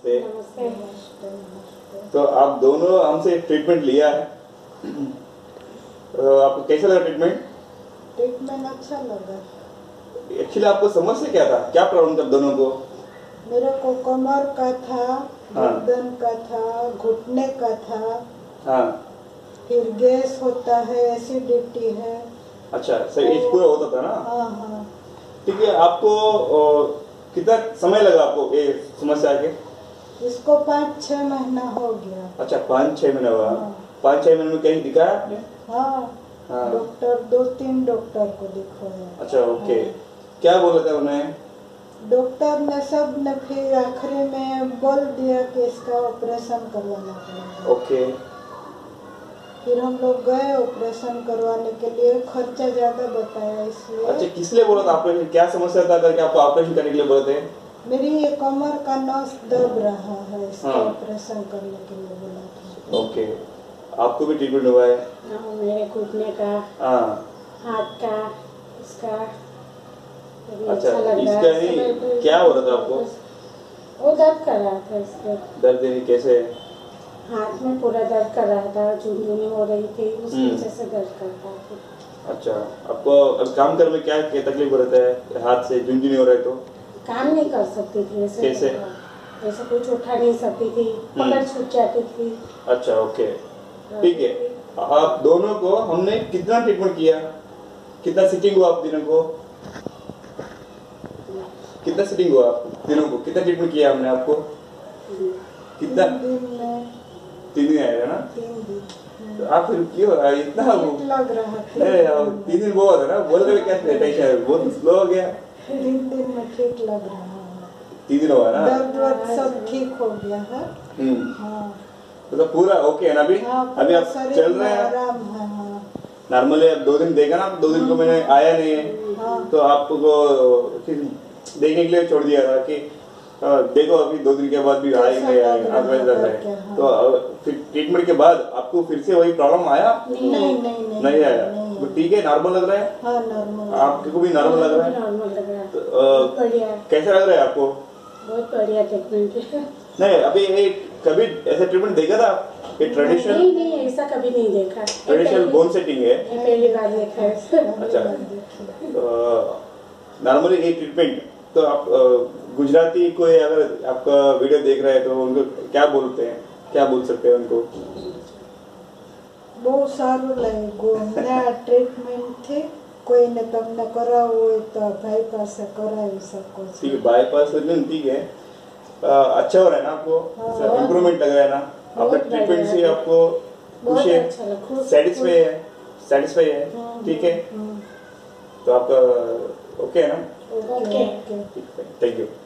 नमस्ते। नमस्ते। नमस्ते। तो आप दोनों हमसे ट्रीटमेंट लिया है, तो आपको कैसा लगा ट्रीटमेंट? ट्रीटमेंट अच्छा लगा। एक्चुअली आपको समस्या क्या था, क्या प्रॉब्लम था दोनों को? मेरे को कमर का था, हाँ। गर्दन का था, घुटने का था। हाँ। फिर गैस होता है, एसिडिटी है। अच्छा, सही एज पूरा होता था ना? हाँ हाँ। ठीक है, आपको कितना समय लगा आपको ये समस्या के? इसको 5-6 महीना हो गया। अच्छा, 5-6 महीने हुआ। हाँ। 5-6 महीने में कहीं दिखाया आपने? हाँ। हाँ। डॉक्टर 2-3 डॉक्टर को दिखाया। अच्छा, ओके। हाँ। क्या बोला था उन्हें? डॉक्टर ने सब ने फिर आखिरी में बोल दिया कि इसका ऑपरेशन करवाना पड़ेगा। ओके। फिर हम लोग गए ऑपरेशन करवाने के लिए, खर्चा ज्यादा बताया इसलिए। अच्छा, किस लिए बोला था ऑपरेशन, क्या समस्या था करके आपको ऑपरेशन करने के लिए बोले थे? मेरी ये कमर का नस दब रहा है, इसका हाँ। ऑपरेशन करने के लिए बोला था। ओके, आपको भी ट्रीटमेंट हुआ है? हाँ, मेरे घुटने का, हाँ। हाथ का, इसका अच्छा, लग रहा इसका है। नहीं, क्या हो रहा था आपको? वो दर्द कर रहा था इसके दर्द नहीं, कैसे? हाथ में पूरा दर्द कर रहा था, झुनझुनी हो रही थी, उस वजह से दर्द करता था। अच्छा, आपको अब काम करने में क्या क्या तकलीफ हो रहा है? हाथ से झुनझुनी हो रहा है तो काम नहीं कर सकती थी ऐसे। कैसे? ऐसे कुछ उठा नहीं सकती थी, पकड़ छूट जाती थी। अच्छा, ओके, ठीक है। आप दोनों को हमने कितना ट्रीटमेंट किया, कितना सिटिंग हुआ आप दिनों को? कितना सिटिंग हुआ आप दिनों को, कितना ट्रीटमेंट किया हमने आपको? कितना? 3 दिन आएगा ना? 3 दिन। तो आप फिर क्यों इतना वो लग रहा है। 3 दिन बहुत है ना, बोल रहे क्या टेंशन, बहुत स्लो हो गया। 3 दिन में ठीक लग रहा है। 3 दिन हुआ ना? दर्द वर्द सब ठीक हो गया है। हाँ। तो पूरा ओके है ना अभी? हाँ, अभी आप चल रहे हैं आराम है। हाँ। नॉर्मली? अब 2 दिन देखा ना, 2 दिन को मैंने आया नहीं है। हाँ। तो आपको फिर देखने के लिए छोड़ दिया था कि देखो अभी 2 दिन के बाद भी आएंगे हाँ। तो फिर ट्रीटमेंट के बाद आपको फिर से वही प्रॉब्लम आया? नहीं आया? तो ठीक है, नॉर्मल लग रहा है? हाँ, नॉर्मल। आपको भी नॉर्मल लग रहा है? नॉर्मल लग रहा है। तो बढ़िया, कैसा लग रहा है आपको? बहुत बढ़िया ट्रीटमेंट। नहीं, अभी कभी ऐसा ट्रीटमेंट देखा था? ये ट्रेडिशनल? नहीं, ऐसा कभी नहीं देखा। ट्रेडिशनल बोन सेटिंग है? पहली बार देखा है। अच्छा, नॉर्मली ये ट्रीटमेंट तो आप गुजराती कोई अगर आपका वीडियो देख रहे हैं तो उनको क्या बोलते हैं, क्या बोल सकते हैं उनको? બહુ સારું લાગ્યું ને ટ્રીટમેન્ટ થી કોઈને તમને કરાવવું હોય તો ભાઈ પાસે કરાવી શકો ठीक છો। है, बाईपास सर्जन ठीक है। अच्छा हो रहा है ना आपको? हाँ। इम्प्रूवमेंट लग रहा है ना आपका बहुत ट्रीटमेंट से? बढ़िया। आपको खुश है, अच्छा लगा, सेटिस्फाई है? सेटिस्फाई है, ठीक है। तो आपका ओके है ना? ओके। Thank you.